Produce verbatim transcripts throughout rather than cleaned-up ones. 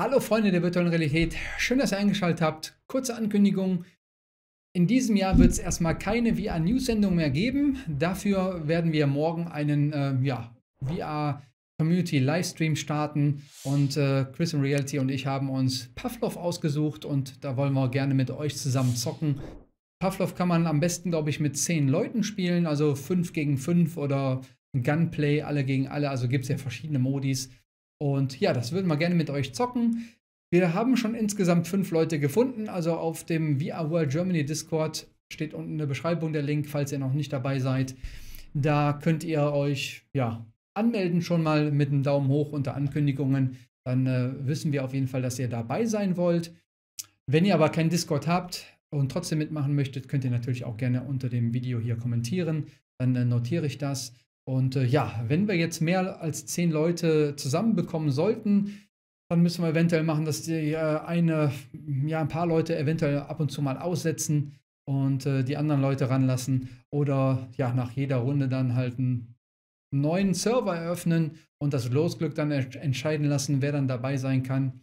Hallo Freunde der virtuellen Realität, schön, dass ihr eingeschaltet habt. Kurze Ankündigung, in diesem Jahr wird es erstmal keine V R-News-Sendung mehr geben. Dafür werden wir morgen einen äh, ja, V R-Community-Livestream starten und äh, Chris in Reality und ich haben uns Pavlov ausgesucht und da wollen wir gerne mit euch zusammen zocken. Pavlov kann man am besten, glaube ich, mit zehn Leuten spielen, also fünf gegen fünf oder Gunplay, alle gegen alle, also gibt es ja verschiedene Modis. Und ja, das würden wir gerne mit euch zocken. Wir haben schon insgesamt fünf Leute gefunden. Also auf dem V R World Germany Discord steht unten in der Beschreibung der Link, falls ihr noch nicht dabei seid. Da könnt ihr euch ja anmelden schon mal mit einem Daumen hoch unter Ankündigungen. Dann äh, wissen wir auf jeden Fall, dass ihr dabei sein wollt. Wenn ihr aber keinen Discord habt und trotzdem mitmachen möchtet, könnt ihr natürlich auch gerne unter dem Video hier kommentieren. Dann äh, notiere ich das. Und äh, ja, wenn wir jetzt mehr als zehn Leute zusammenbekommen sollten, dann müssen wir eventuell machen, dass die äh, eine, ja, ein paar Leute eventuell ab und zu mal aussetzen und äh, die anderen Leute ranlassen. Oder ja, nach jeder Runde dann halt einen neuen Server eröffnen und das Losglück dann entscheiden lassen, wer dann dabei sein kann.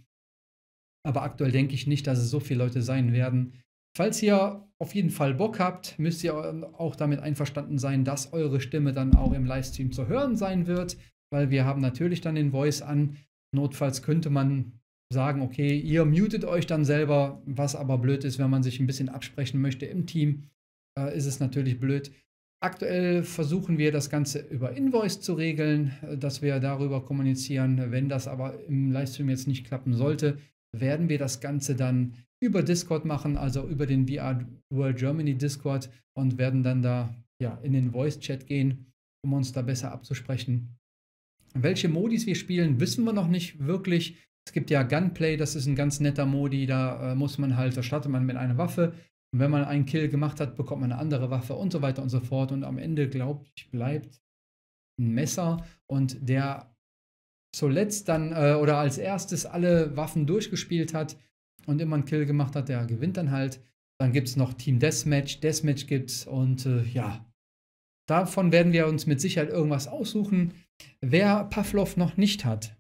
Aber aktuell denke ich nicht, dass es so viele Leute sein werden. Falls ihr auf jeden Fall Bock habt, müsst ihr auch damit einverstanden sein, dass eure Stimme dann auch im Livestream zu hören sein wird, weil wir haben natürlich dann den Voice an. Notfalls könnte man sagen, okay, ihr mutet euch dann selber, was aber blöd ist, wenn man sich ein bisschen absprechen möchte im Team, äh, ist es natürlich blöd. Aktuell versuchen wir das Ganze über Invoice zu regeln, dass wir darüber kommunizieren. Wenn das aber im Livestream jetzt nicht klappen sollte, werden wir das Ganze dann über Discord machen, also über den V R World Germany Discord und werden dann da ja, in den Voice-Chat gehen, um uns da besser abzusprechen. Welche Modis wir spielen, wissen wir noch nicht wirklich. Es gibt ja Gunplay, das ist ein ganz netter Modi, da äh, muss man halt, da startet man mit einer Waffe und wenn man einen Kill gemacht hat, bekommt man eine andere Waffe und so weiter und so fort und am Ende, glaube ich, bleibt ein Messer und der zuletzt dann äh, oder als erstes alle Waffen durchgespielt hat und immer einen Kill gemacht hat, der gewinnt dann halt. Dann gibt es noch Team Deathmatch, Deathmatch gibt es und äh, ja, davon werden wir uns mit Sicherheit irgendwas aussuchen. Wer Pavlov noch nicht hat,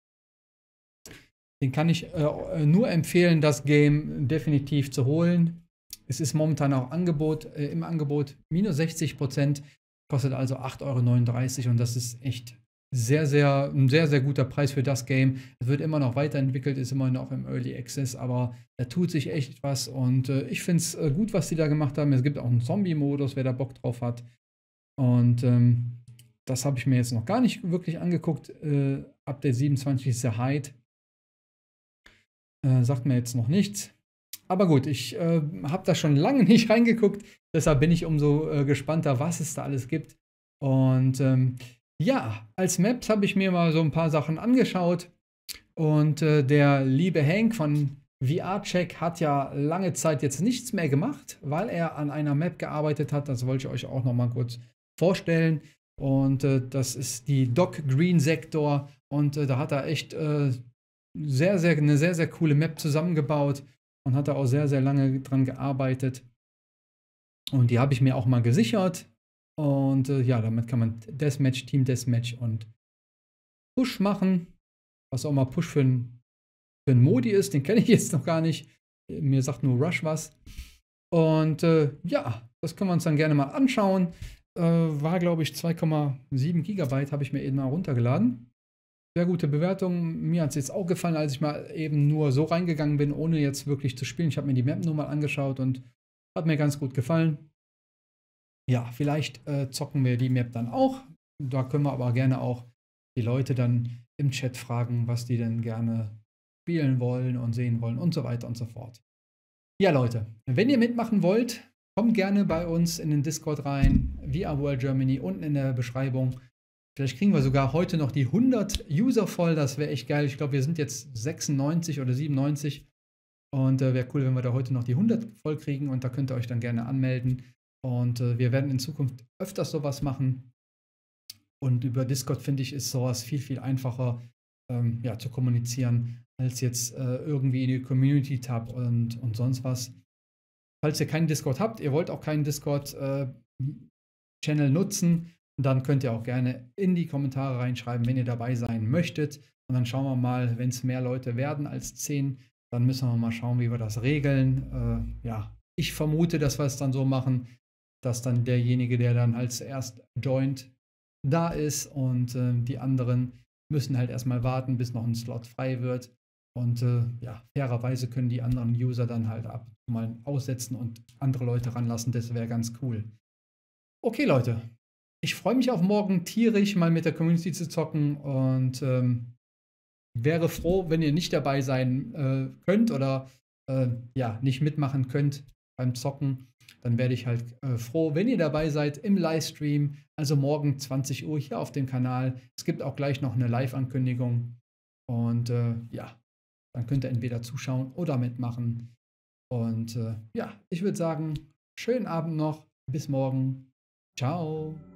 den kann ich äh, nur empfehlen, das Game definitiv zu holen. Es ist momentan auch Angebot, äh, im Angebot minus sechzig Prozent, kostet also acht Euro neununddreißig und das ist echt sehr, sehr, ein sehr, sehr guter Preis für das Game. Es wird immer noch weiterentwickelt, ist immer noch im Early Access, aber da tut sich echt was und äh, ich finde es äh, gut, was die da gemacht haben. Es gibt auch einen Zombie-Modus, wer da Bock drauf hat. Und ähm, das habe ich mir jetzt noch gar nicht wirklich angeguckt. Äh, Update siebenundzwanzig ist der Hyde. Äh, sagt mir jetzt noch nichts. Aber gut, ich äh, habe da schon lange nicht reingeguckt. Deshalb bin ich umso äh, gespannter, was es da alles gibt. Und ähm, ja, als Maps habe ich mir mal so ein paar Sachen angeschaut. Und äh, der liebe Hank von V R-Check hat ja lange Zeit jetzt nichts mehr gemacht, weil er an einer Map gearbeitet hat. Das wollte ich euch auch noch mal kurz vorstellen. Und äh, das ist die Doc Green Sektor. Und äh, da hat er echt äh, sehr, sehr, eine sehr, sehr coole Map zusammengebaut und hat da auch sehr, sehr lange dran gearbeitet. Und die habe ich mir auch mal gesichert. Und äh, ja, damit kann man Deathmatch, Team Deathmatch und Push machen. Was auch mal Push für ein, für ein Modi ist, den kenne ich jetzt noch gar nicht. Mir sagt nur Rush was. Und äh, ja, das können wir uns dann gerne mal anschauen. Äh, war, glaube ich, zwei Komma sieben Gigabyte, habe ich mir eben mal runtergeladen. Sehr gute Bewertung. Mir hat es jetzt auch gefallen, als ich mal eben nur so reingegangen bin, ohne jetzt wirklich zu spielen. Ich habe mir die Map nur mal angeschaut und hat mir ganz gut gefallen. Ja, vielleicht äh, zocken wir die Map dann auch. Da können wir aber gerne auch die Leute dann im Chat fragen, was die denn gerne spielen wollen und sehen wollen und so weiter und so fort. Ja, Leute, wenn ihr mitmachen wollt, kommt gerne bei uns in den Discord rein, V R World Germany, unten in der Beschreibung. Vielleicht kriegen wir sogar heute noch die hundert User voll, das wäre echt geil. Ich glaube, wir sind jetzt sechsundneunzig oder siebenundneunzig und äh, wäre cool, wenn wir da heute noch die hundert voll kriegen und da könnt ihr euch dann gerne anmelden. Und äh, wir werden in Zukunft öfters sowas machen. Und über Discord, finde ich, ist sowas viel, viel einfacher ähm, ja, zu kommunizieren, als jetzt äh, irgendwie in die Community-Tab und, und sonst was. Falls ihr keinen Discord habt, ihr wollt auch keinen Discord-Channel äh, nutzen, dann könnt ihr auch gerne in die Kommentare reinschreiben, wenn ihr dabei sein möchtet. Und dann schauen wir mal, wenn es mehr Leute werden als zehn, dann müssen wir mal schauen, wie wir das regeln. Äh, ja, ich vermute, dass wir es dann so machen, dass dann derjenige, der dann halt zuerst joint, da ist und äh, die anderen müssen halt erstmal warten, bis noch ein Slot frei wird. Und äh, ja, fairerweise können die anderen User dann halt ab mal aussetzen und andere Leute ranlassen. Das wäre ganz cool. Okay, Leute. Ich freue mich auf morgen tierisch mal mit der Community zu zocken und ähm, wäre froh, wenn ihr nicht dabei sein äh, könnt oder äh, ja, nicht mitmachen könnt beim Zocken. Dann werde ich halt äh, froh, wenn ihr dabei seid im Livestream, also morgen zwanzig Uhr hier auf dem Kanal. Es gibt auch gleich noch eine Live-Ankündigung. Und äh, ja, dann könnt ihr entweder zuschauen oder mitmachen. Und äh, ja, ich würde sagen, schönen Abend noch. Bis morgen. Ciao.